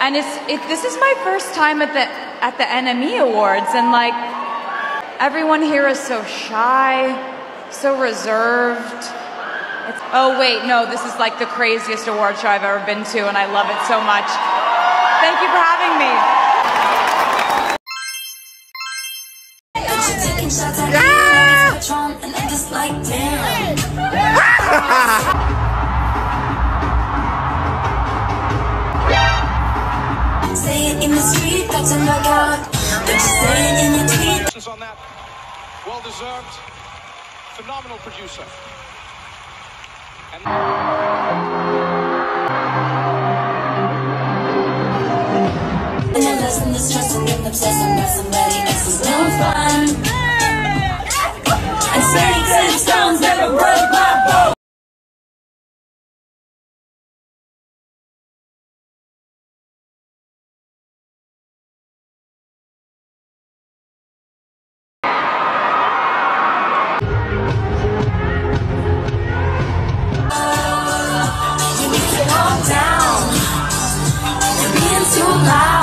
And this is my first time at the NME Awards, and like everyone here is so shy, so reserved. Oh wait, no, this is like the craziest award show I've ever been to, and I love it so much. Thank you for having me. Say it in the street, that's a knockout. But you say it in your tweet. On that, well deserved, phenomenal producer. And you're losing the stress and getting obsessed and somebody else is no fun. And sticks and stones never break my bones. You need to calm down. You're being too loud.